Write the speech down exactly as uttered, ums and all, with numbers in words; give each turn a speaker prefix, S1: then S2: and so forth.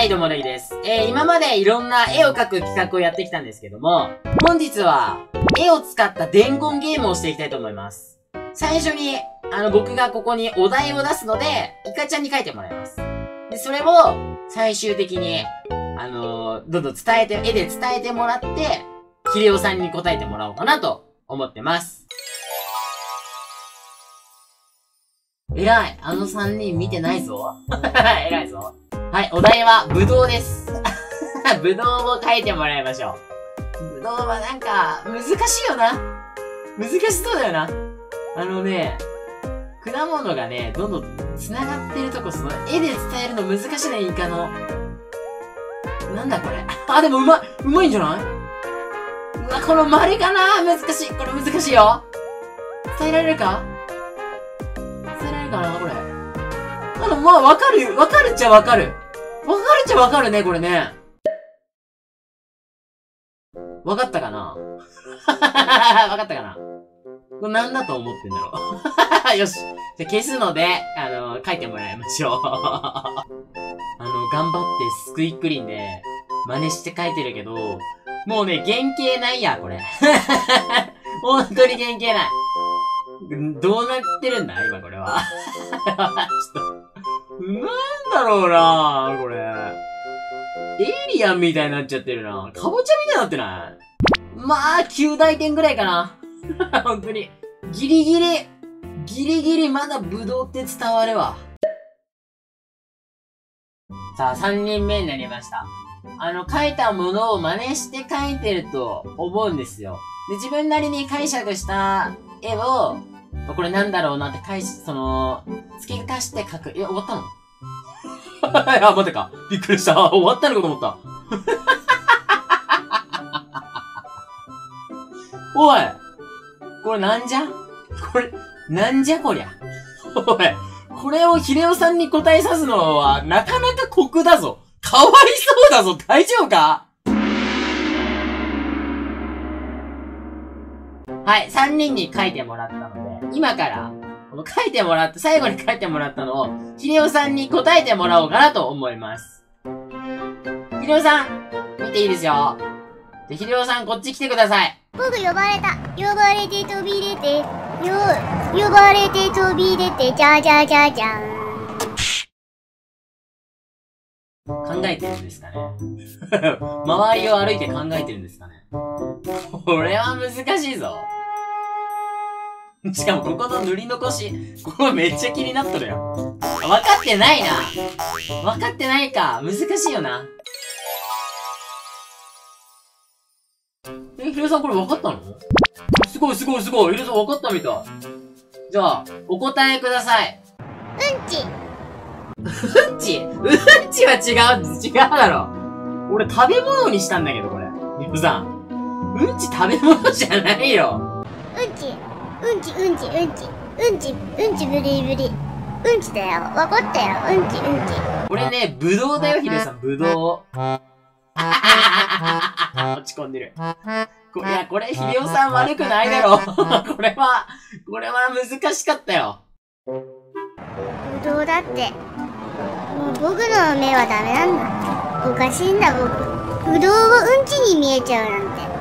S1: はい、どうもレイです。えー、今までいろんな絵を描く企画をやってきたんですけども、本日は、絵を使った伝言ゲームをしていきたいと思います。最初に、あの、僕がここにお題を出すので、イカちゃんに書いてもらいます。で、それを、最終的に、あのー、どんどん伝えて、絵で伝えてもらって、ヒレオさんに答えてもらおうかなと思ってます。えらい。あの三人見てないぞ。えらいぞ。はい、お題は、ぶどうです。ぶどうを書いてもらいましょう。ぶどうはなんか、難しいよな。難しそうだよな。あのね、果物がね、どんどん繋がってるとこ、その、絵で伝えるの難しいね、イカの。なんだこれ。あ、でもうまい、うまいんじゃないうわ、この丸かな難しい。これ難しいよ。伝えられるか伝えられるかなこれ。あの、まあ、わかる、わかるっちゃわかる。わかるっちゃわかるね、これね。わかったかなわかったかなこれ何だと思ってんだろうよし。じゃあ消すので、あの、書いてもらいましょう。あの、頑張ってスクイックリンで真似して書いてるけど、もうね、原型ないや、これ。本当に原型ない。どうなってるんだ今これは。ちょっと、なんだろうなこれ。エイリアンみたいになっちゃってるな。かぼちゃみたいになってないまあ、きゅう大点ぐらいかな。本当に。ギリギリ、ギリギリまだブドウって伝わるわ。さあ、さんにんめになりました。あの、描いたものを真似して描いてると思うんですよ。で、自分なりに解釈した絵を、これなんだろうなって返し、その、付け足して描く。いや、終わったのいや、待てか。びっくりした。終わったのかと思った。おいこれなんじゃこれ、なんじゃこりゃ。おいこれをヒレオさんに答えさすのは、なかなか酷だぞ。かわいそうだぞ。大丈夫かはい、さんにんに書いてもらったので、今から、この書いてもらった、最後に書いてもらったのを、ヒレオさんに答えてもらおうかなと思います。ヒレオさん、見ていいですよ。で、ヒレオさん、こっち来てください。
S2: 僕呼ばれた。呼ばれて飛び出て、よ、呼ばれて飛び出て、じゃじゃじゃじゃん。
S1: 考えてるんですかね周りを歩いて考えてるんですかねこれは難しいぞ。しかもここの塗り残し、ここめっちゃ気になっとるよ。分かってないな。分かってないか。難しいよな。え、ヒロさんこれ分かったのすごいすごいすごい。ヒロさん分かったみたい。じゃあ、お答えください。
S2: うんち。
S1: うんちうんちは違う、違うだろ。俺食べ物にしたんだけど、これ。ヒロさん。うんち食べ物じゃないよ。
S2: うんち。うんち、うんち、うんち。うんち、うんちブリブリ。うんちだよ。わかったよ。うんち、うんち。
S1: これね、ぶどうだよ、ヒデさん、ぶどう。落ち込んでる。こいや、これ、ヒデオさん悪くないだろ。これは、これは難しかったよ。
S2: ぶどうだって。もう僕の目はダメなんだ。おかしいんだ、僕。ぶどうをうんちに見えちゃうなんて。